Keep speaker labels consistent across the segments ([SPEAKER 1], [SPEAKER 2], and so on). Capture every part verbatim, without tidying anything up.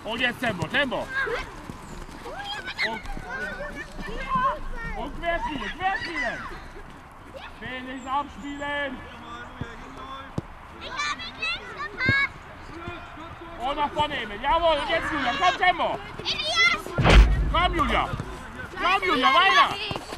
[SPEAKER 1] Und jetzt Tempo, Tempo. Und, und querspielen, querspielen. Felix abspielen. Und nach vorne nehmen. Jawohl, und jetzt Julia, komm Tempo. Komm Julia. Komm Julia, weiter.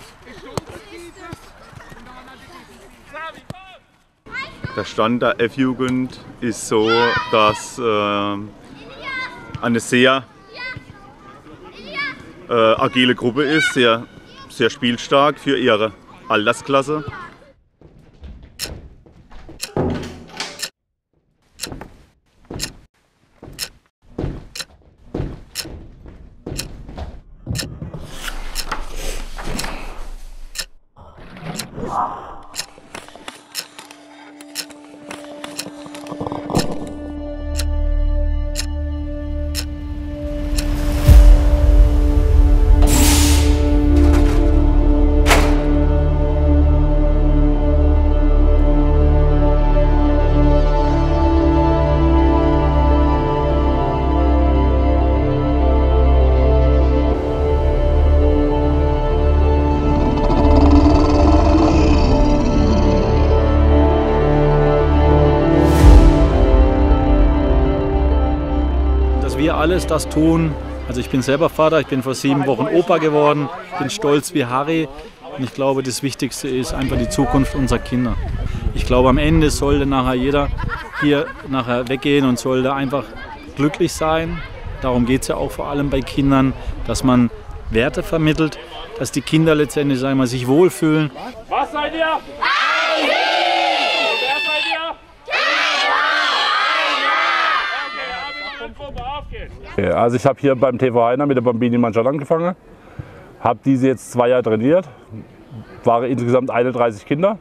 [SPEAKER 2] Der Stand der F-Jugend ist so, dass äh, eine sehr äh, agile Gruppe ist, sehr, sehr spielstark für ihre Altersklasse.
[SPEAKER 3] Wir alles das tun. Also ich bin selber Vater, ich bin vor sieben Wochen Opa geworden, bin stolz wie Harry und ich glaube, das Wichtigste ist einfach die Zukunft unserer Kinder. Ich glaube, am Ende sollte nachher jeder hier nachher weggehen und sollte einfach glücklich sein. Darum geht es ja auch vor allem bei Kindern, dass man Werte vermittelt, dass die Kinder letztendlich sagen wir, sich wohlfühlen.
[SPEAKER 1] Was seid ihr?
[SPEAKER 4] Also ich habe hier beim T V Heiner mit der Bambini-Mannschaft angefangen, habe diese jetzt zwei Jahre trainiert, waren insgesamt einunddreißig Kinder.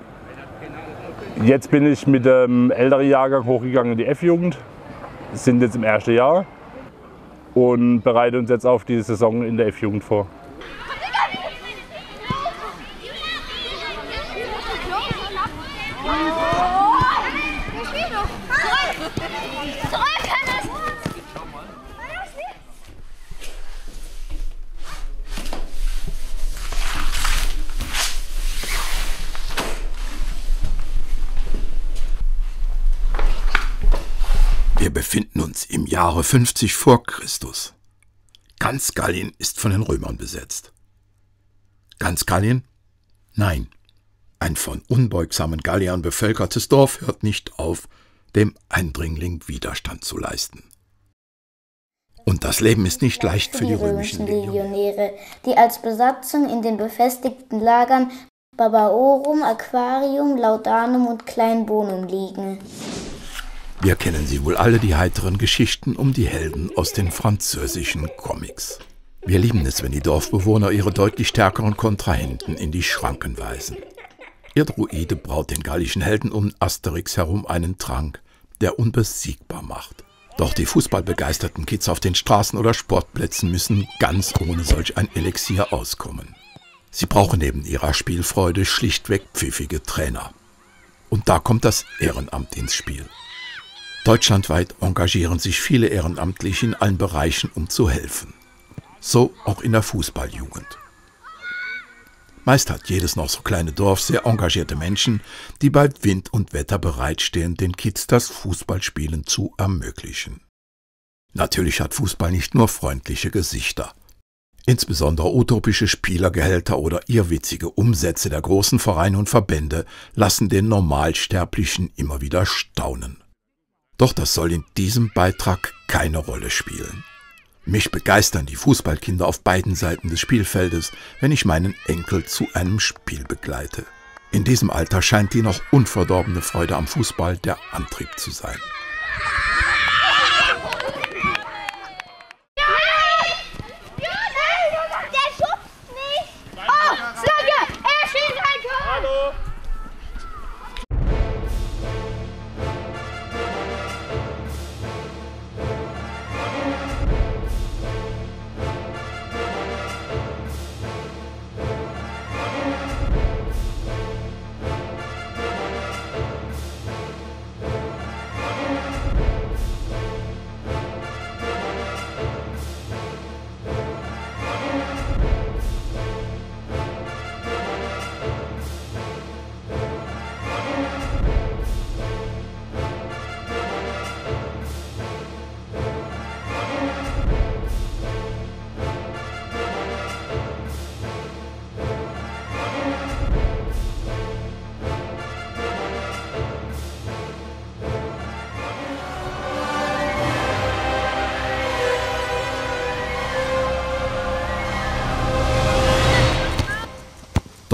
[SPEAKER 4] Jetzt bin ich mit dem älteren Jahrgang hochgegangen in die F-Jugend, sind jetzt im ersten Jahr und bereiten uns jetzt auf die Saison in der F-Jugend vor.
[SPEAKER 5] Wir befinden uns im Jahre fünfzig vor Christus. Ganz Gallien ist von den Römern besetzt. Ganz Gallien? Nein. Ein von unbeugsamen Galliern bevölkertes Dorf hört nicht auf, dem Eindringling Widerstand zu leisten. Und das Leben ist nicht leicht für die römischen
[SPEAKER 6] Legionäre, die als Besatzung in den befestigten Lagern Barbarorum, Aquarium, Laudanum und Kleinbonum liegen.
[SPEAKER 5] Wir kennen sie wohl alle, die heiteren Geschichten um die Helden aus den französischen Comics. Wir lieben es, wenn die Dorfbewohner ihre deutlich stärkeren Kontrahenten in die Schranken weisen. Ihr Druide braut den gallischen Helden um Asterix herum einen Trank, der unbesiegbar macht. Doch die fußballbegeisterten Kids auf den Straßen oder Sportplätzen müssen ganz ohne solch ein Elixier auskommen. Sie brauchen neben ihrer Spielfreude schlichtweg pfiffige Trainer. Und da kommt das Ehrenamt ins Spiel. Deutschlandweit engagieren sich viele Ehrenamtliche in allen Bereichen, um zu helfen. So auch in der Fußballjugend. Meist hat jedes noch so kleine Dorf sehr engagierte Menschen, die bei Wind und Wetter bereitstehen, den Kids das Fußballspielen zu ermöglichen. Natürlich hat Fußball nicht nur freundliche Gesichter. Insbesondere utopische Spielergehälter oder irrwitzige Umsätze der großen Vereine und Verbände lassen den Normalsterblichen immer wieder staunen. Doch das soll in diesem Beitrag keine Rolle spielen. Mich begeistern die Fußballkinder auf beiden Seiten des Spielfeldes, wenn ich meinen Enkel zu einem Spiel begleite. In diesem Alter scheint die noch unverdorbene Freude am Fußball der Antrieb zu sein.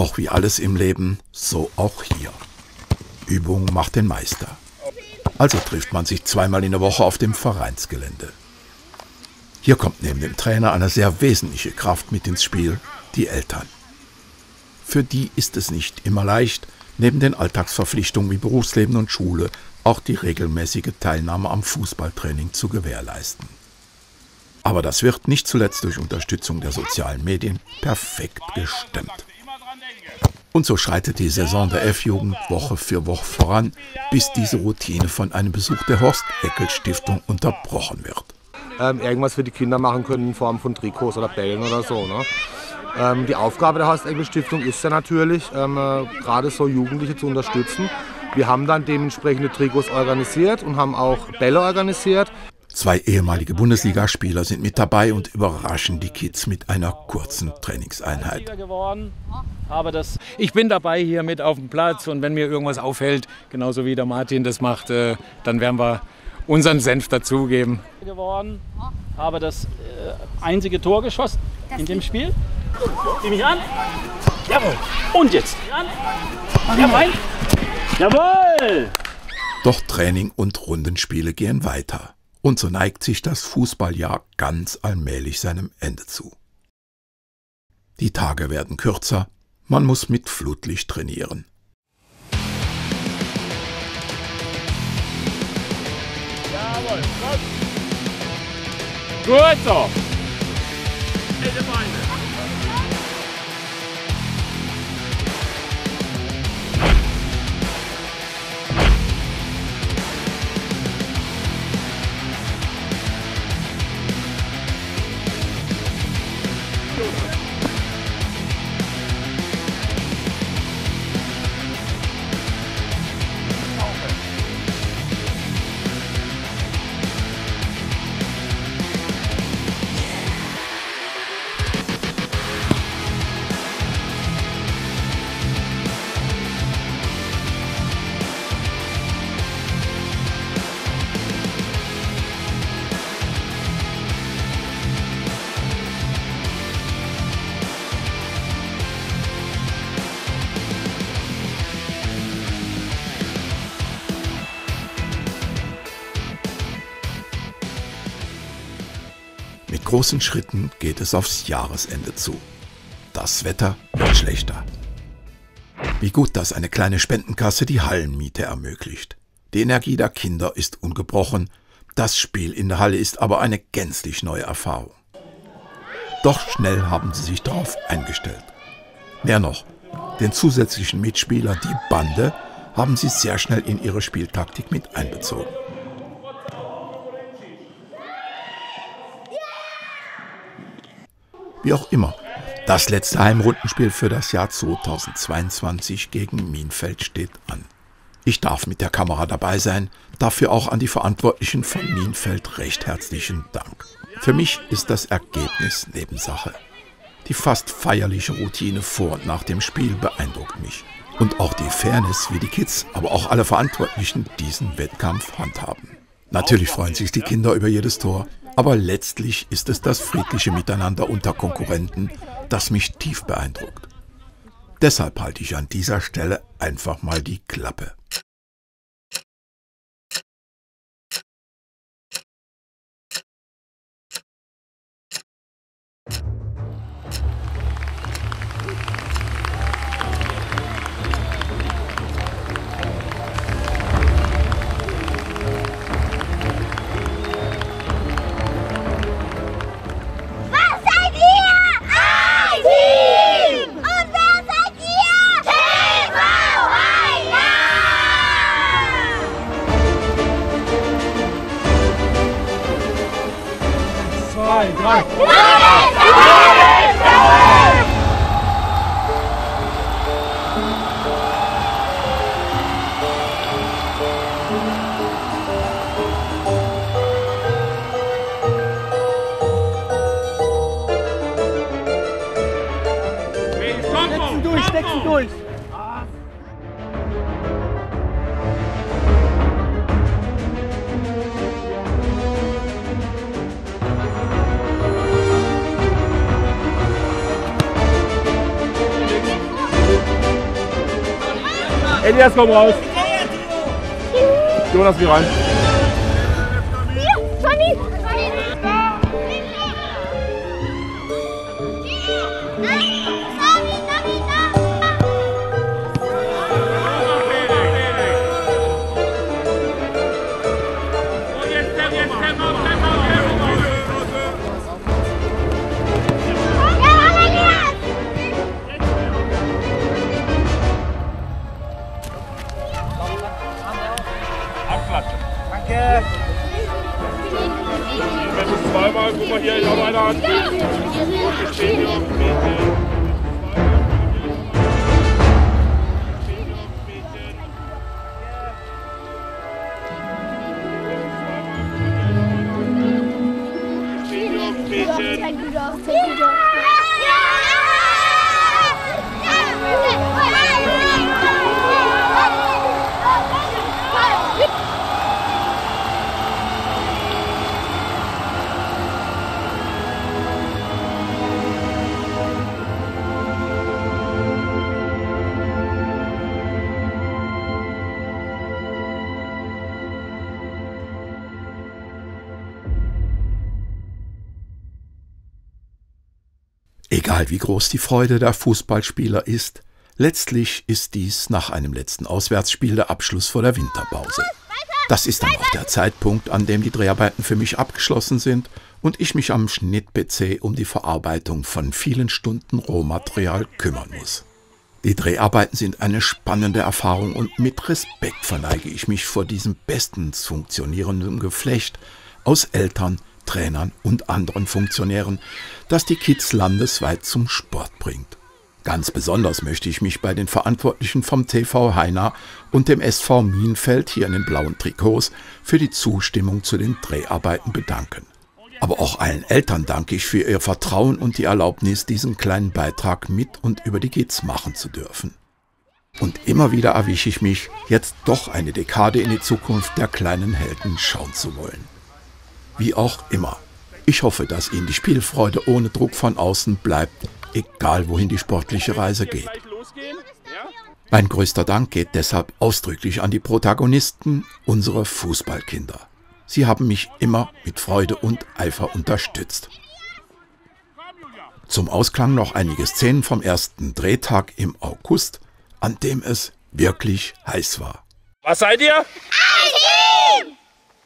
[SPEAKER 5] Doch wie alles im Leben, so auch hier. Übung macht den Meister. Also trifft man sich zweimal in der Woche auf dem Vereinsgelände. Hier kommt neben dem Trainer eine sehr wesentliche Kraft mit ins Spiel, die Eltern. Für die ist es nicht immer leicht, neben den Alltagsverpflichtungen wie Berufsleben und Schule auch die regelmäßige Teilnahme am Fußballtraining zu gewährleisten. Aber das wird nicht zuletzt durch Unterstützung der sozialen Medien perfekt gestemmt. Und so schreitet die Saison der F-Jugend Woche für Woche voran, bis diese Routine von einem Besuch der Horst-Eckel-Stiftung unterbrochen wird.
[SPEAKER 7] Ähm, irgendwas für die Kinder machen können in Form von Trikots oder Bällen oder so. Ne? Ähm, die Aufgabe der Horst-Eckel-Stiftung ist ja natürlich, ähm, äh, gerade so Jugendliche zu unterstützen. Wir haben dann dementsprechende Trikots organisiert und haben auch Bälle organisiert.
[SPEAKER 5] Zwei ehemalige Bundesligaspieler sind mit dabei und überraschen die Kids mit einer kurzen Trainingseinheit.
[SPEAKER 3] Ich bin dabei hier mit auf dem Platz und wenn mir irgendwas auffällt, genauso wie der Martin das macht, äh, dann werden wir unseren Senf dazugeben. Habe das äh, einzige Tor geschossen in dem Spiel. Nimm mich an. Jawohl. Und jetzt. Jawohl. Jawohl.
[SPEAKER 5] Doch Training und Rundenspiele gehen weiter. Und so neigt sich das Fußballjahr ganz allmählich seinem Ende zu. Die Tage werden kürzer, man muss mit Flutlicht trainieren.
[SPEAKER 1] Jawohl, gut. Gut so. Beide Beine.
[SPEAKER 5] Mit großen Schritten geht es aufs Jahresende zu. Das Wetter wird schlechter. Wie gut, dass eine kleine Spendenkasse die Hallenmiete ermöglicht. Die Energie der Kinder ist ungebrochen, das Spiel in der Halle ist aber eine gänzlich neue Erfahrung. Doch schnell haben sie sich darauf eingestellt. Mehr noch, den zusätzlichen Mitspieler, die Bande, haben sie sehr schnell in ihre Spieltaktik mit einbezogen. Wie auch immer, das letzte Heimrundenspiel für das Jahr zweitausendzweiundzwanzig gegen Mienfeld steht an. Ich darf mit der Kamera dabei sein, dafür auch an die Verantwortlichen von Mienfeld recht herzlichen Dank. Für mich ist das Ergebnis Nebensache. Die fast feierliche Routine vor und nach dem Spiel beeindruckt mich. Und auch die Fairness, wie die Kids, aber auch alle Verantwortlichen diesen Wettkampf handhaben. Natürlich freuen sich die Kinder über jedes Tor, aber letztlich ist es das friedliche Miteinander unter Konkurrenten, das mich tief beeindruckt. Deshalb halte ich an dieser Stelle einfach mal die Klappe.
[SPEAKER 1] Stecken durch!
[SPEAKER 4] Elias, komm raus. Jonas, geh rein.
[SPEAKER 8] Sonny!
[SPEAKER 1] Danke. Wenn es zweimal, guck mal hier, ich habe eine Hand. Wir stehen hier auf dem Mädchen.
[SPEAKER 5] Egal wie groß die Freude der Fußballspieler ist, letztlich ist dies nach einem letzten Auswärtsspiel der Abschluss vor der Winterpause. Das ist dann auch der Zeitpunkt, an dem die Dreharbeiten für mich abgeschlossen sind und ich mich am Schnitt-P C um die Verarbeitung von vielen Stunden Rohmaterial kümmern muss. Die Dreharbeiten sind eine spannende Erfahrung und mit Respekt verneige ich mich vor diesem bestens funktionierenden Geflecht aus Eltern, Trainern und anderen Funktionären, das die Kids landesweit zum Sport bringt. Ganz besonders möchte ich mich bei den Verantwortlichen vom T V Heiner und dem S V Mienfeld hier in den blauen Trikots für die Zustimmung zu den Dreharbeiten bedanken. Aber auch allen Eltern danke ich für ihr Vertrauen und die Erlaubnis, diesen kleinen Beitrag mit und über die Kids machen zu dürfen. Und immer wieder erwische ich mich, jetzt doch eine Dekade in die Zukunft der kleinen Helden schauen zu wollen. Wie auch immer. Ich hoffe, dass Ihnen die Spielfreude ohne Druck von außen bleibt, egal wohin die sportliche Reise geht. Mein größter Dank geht deshalb ausdrücklich an die Protagonisten unserer Fußballkinder. Sie haben mich immer mit Freude und Eifer unterstützt. Zum Ausklang noch einige Szenen vom ersten Drehtag im August, an dem es wirklich heiß war.
[SPEAKER 1] Was seid ihr?
[SPEAKER 8] Ein Team!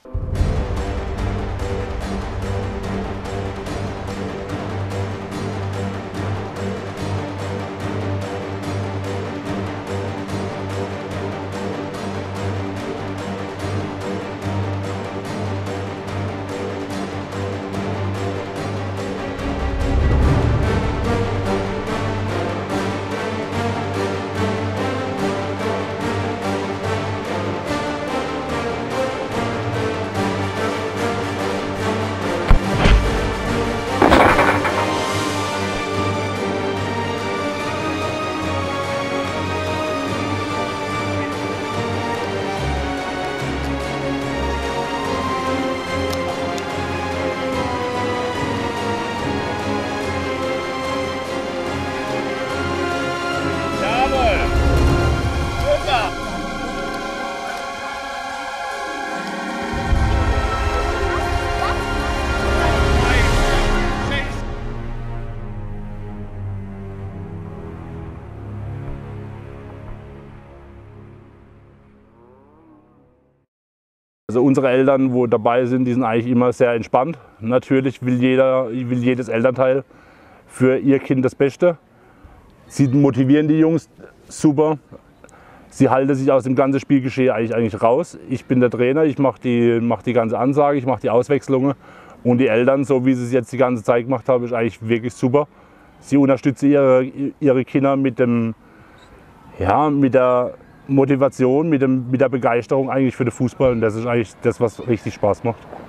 [SPEAKER 4] Also unsere Eltern, wo dabei sind, die sind eigentlich immer sehr entspannt. Natürlich will, jeder, will jedes Elternteil für ihr Kind das Beste. Sie motivieren die Jungs super. Sie halten sich aus dem ganzen Spielgeschehen eigentlich, eigentlich raus. Ich bin der Trainer, ich mache die, mach die ganze Ansage, ich mache die Auswechslungen. Und die Eltern, so wie sie es jetzt die ganze Zeit gemacht haben, ist eigentlich wirklich super. Sie unterstützen ihre, ihre Kinder mit, dem, ja, mit der Motivation, mit, dem, mit der Begeisterung eigentlich für den Fußball. Und das ist eigentlich das, was richtig Spaß macht.